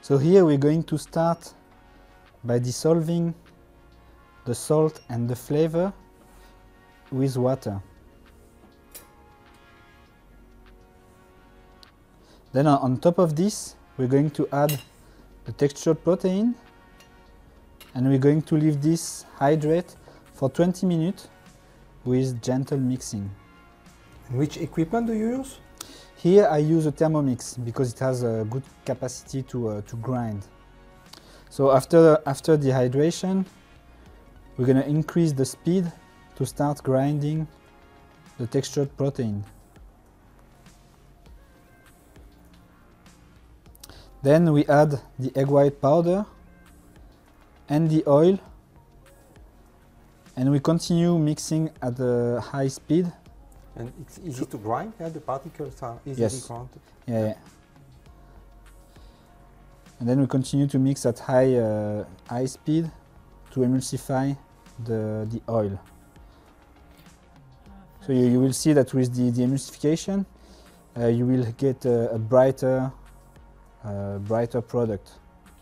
So here we're going to start by dissolving the salt and the flavor with water. Then on top of this, we're going to add the textured protein, and we're going to leave this hydrate for 20 minutes with gentle mixing. Which equipment do you use? Here I use a Thermomix because it has a good capacity to grind. So after the hydration, we're going to increase the speed to start grinding the textured protein. Then we add the egg white powder and the oil, and we continue mixing at a high speed. And it's easy to grind, yeah? The particles are easily grounded. Yeah. And then we continue to mix at high speed to emulsify the oil. So you will see that with the emulsification, you will get a brighter product.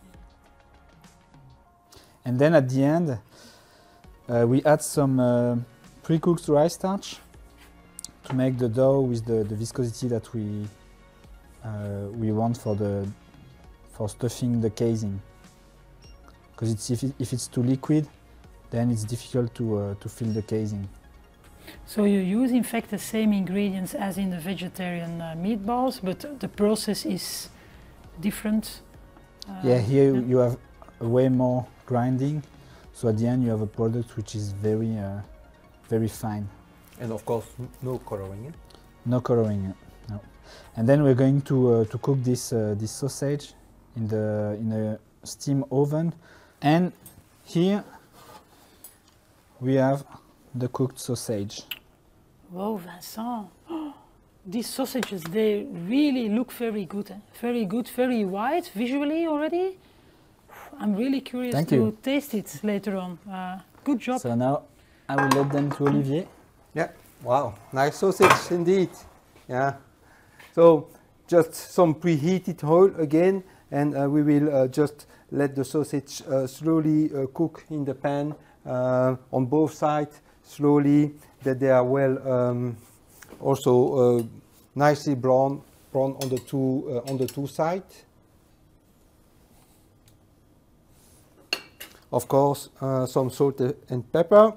And then at the end, we add some pre-cooked rice starch to make the dough with the viscosity that we want for stuffing the casing. Because if it's too liquid, then it's difficult to fill the casing. So you use in fact the same ingredients as in the vegetarian meatballs, but the process is different? Yeah, here you have way more grinding, so at the end you have a product which is very fine. And of course, no coloring. No coloring, no. And then we're going to cook this sausage in a steam oven. And here we have the cooked sausage. Whoa, Vincent! These sausages, they really look very good. Very good, very white visually already. I'm really curious to taste it later on. Good job. So now I will let them to Olivier. Yeah, wow, nice sausage indeed. Yeah. So just some preheated oil again, and we will just let the sausage slowly cook in the pan on both sides, slowly, that they are well also nicely brown on the two sides. Of course, some salt and pepper.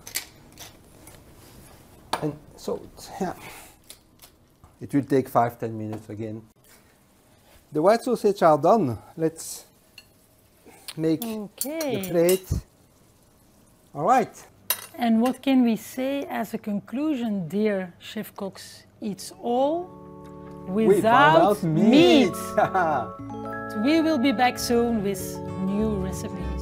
And salt, yeah. It will take 5–10 minutes again. The white sausage are done. Let's make the plate. All right. And what can we say as a conclusion, dear Chef Cox? It's all without meat. We will be back soon with new recipes.